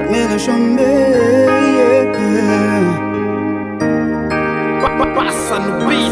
Carmela Chombe, Passa no beat.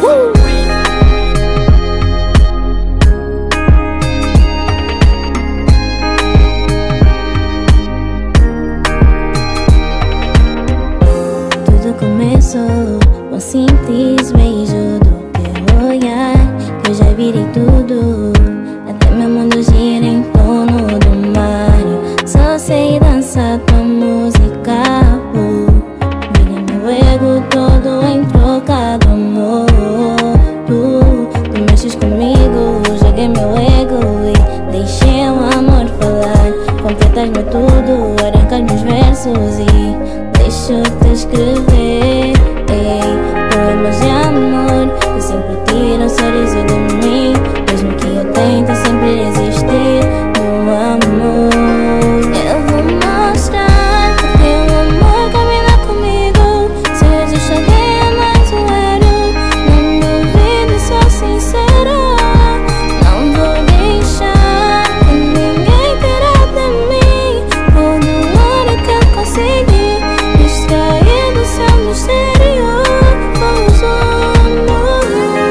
Tudo começou com um simples beijo do teu olhar, que eu já virei tudo, até meu mundo gira em torno do mar. Eu só sei dançar tua música, virei meu ego todo em troca do amor. Tu mexes comigo, joguei meu ego e deixei o amor falar. Completas-me tudo, arrancas meus versos e deixo-te escrever poemas de amor que sempre tiram sorriso de mim, mesmo que eu tente sempre resistir no amor. Eu vou mostrar que teu amor caminha comigo. Se eu cheguei a mais um erro, não duvido, sou sincero. Não vou deixar que ninguém tirar de mim todo o ouro que eu consegui, extrair do seu mistério com os amor.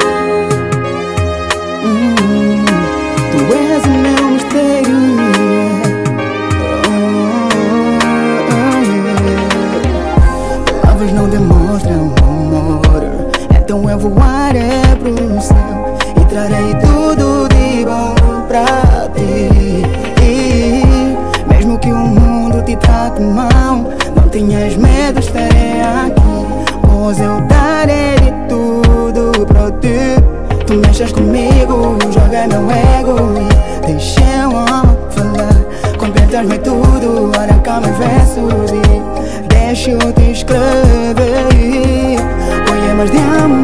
tu és o meu mistério. Palavras não demonstram amor, então eu voarei pro céu e trarei tudo de bom pra ti. Mesmo que o mundo te trate mal, não tenhas medo, estarei aqui, pois eu darei de tudo pra ti. Tu mexes comigo, joga meu ego e deixei o amor falar. Completas-me tudo, arranca meus versos e deixo-te escrever poemas de amor.